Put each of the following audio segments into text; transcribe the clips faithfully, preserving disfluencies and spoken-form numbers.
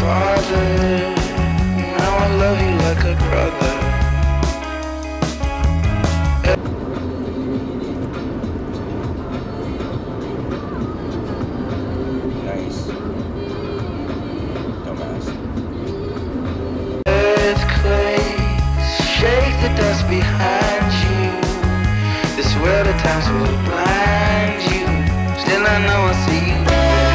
father. Now I love you like a brother. Nice. Dumbass. Earthquakes shake the dust behind you. This world at times will blind you. Still I know I see you.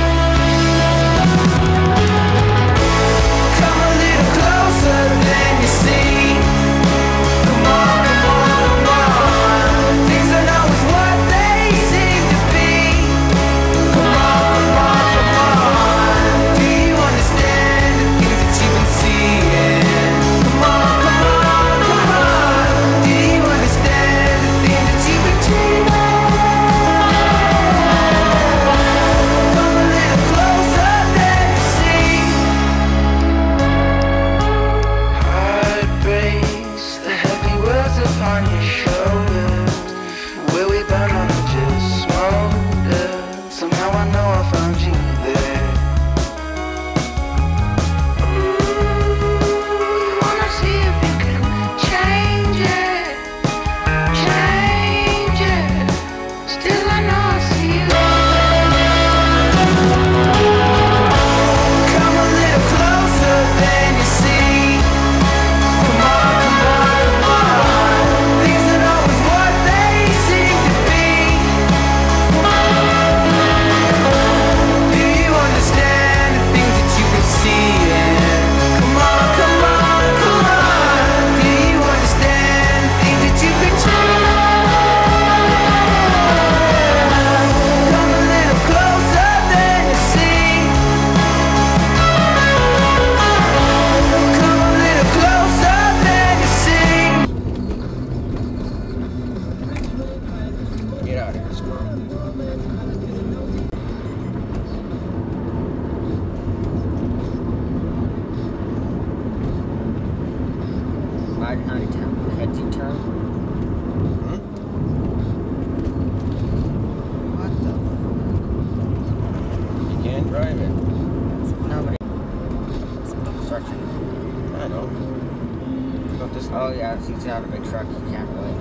Oh yeah, since you have a big truck, you can't really.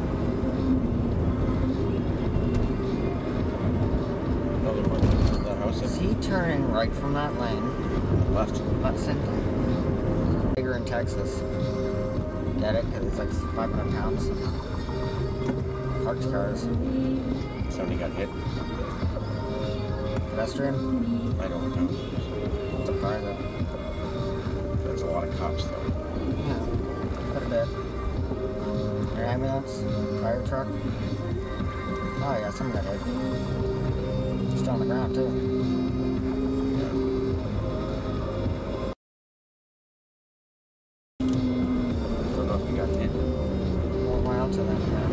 Another one. That house. Is he turning right from that lane? Left. That's simple. Bigger in Texas. Get it? Because it's like five hundred pounds. Parked cars. Somebody got hit. Pedestrian? I don't know. I'm surprised. There's a lot of cops though. Yeah. Quite a bit. Your ambulance? Fire truck? Oh yeah, some got hit. Still on the ground too. Don't know if you got hit. More miles to them, yeah.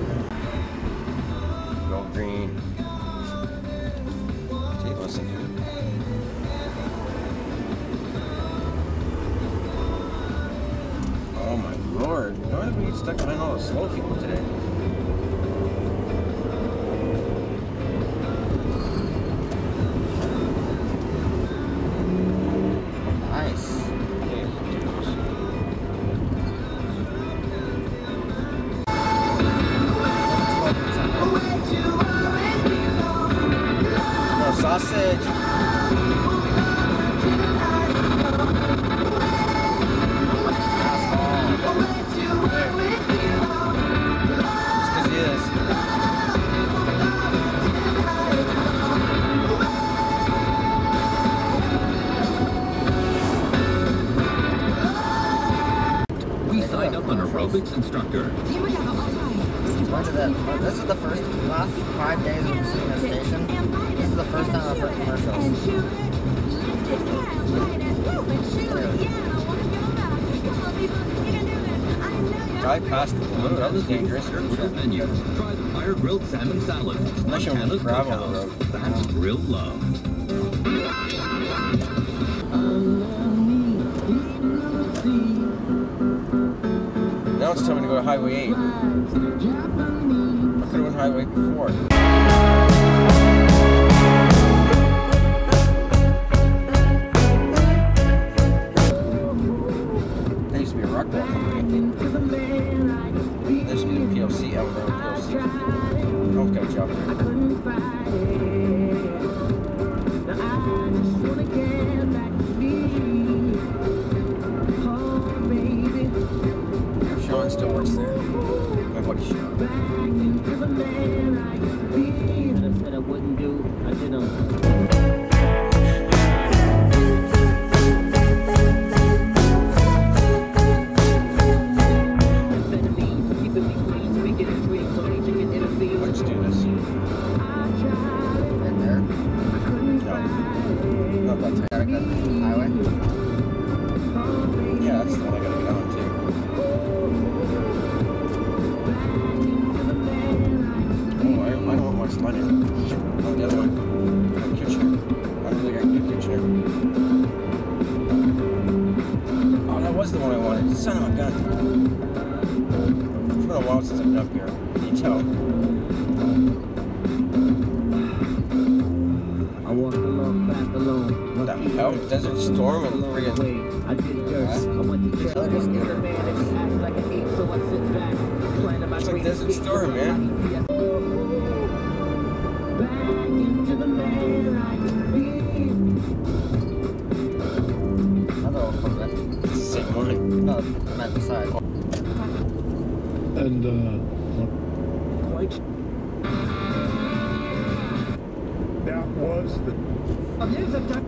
Go green. See, listen to it. Oh my lord. Why did we get stuck behind all the slow people today? Nice. No sausage. Aerobics instructor. This is the first, last five days of seeing this station, this is the first time I've heard commercials. Guy passed the blue, that was dangerous. Menu. Try the fire grilled salmon salad. Especially when there's gravel on the road. That's grilled love. Now it's time to go to Highway eight. I could have went Highway before. I said I wouldn't do, I did them. Let's do this. Right there. No. Not that time. Gotta go to the highway. Yeah, that's the one I gotta get on too. Oh, I, I don't want my sliding. Oh, the other one. Oh, Kitchener. I don't think I can do Kitchener. Oh, that was the one I wanted. Son of a gun. It's been a while since I've been up here. Can you tell? I walked along, back alone. What the hell? Desert Storm and friggin'. I did dirt. I went to church. Oh, just get her. Man, act like an ape, so I sit back. Plan about It's like Desert Storm, man. Back into the man I can be. Another one comes in. It's the same one. No, I'm at the side. And, uh, Quite. that was the Here's a duck.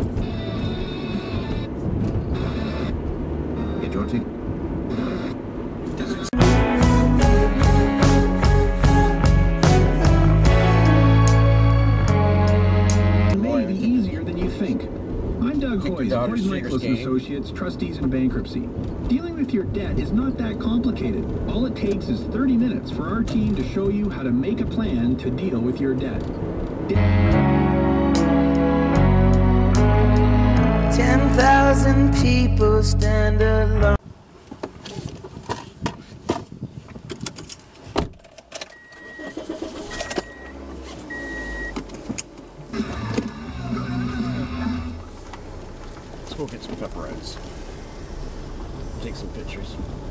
Get your ticket. Desert It may be easier than you think. I'm Doug Take your Hoyes, daughter Hoyes to Nicholas Shakers game. Associates, Trustees in Bankruptcy. Dealing with your debt is not that complicated. All it takes is thirty minutes for our team to show you how to make a plan to deal with your debt. Ten thousand people stand alone. Let's go get some pepperonis. Take some pictures.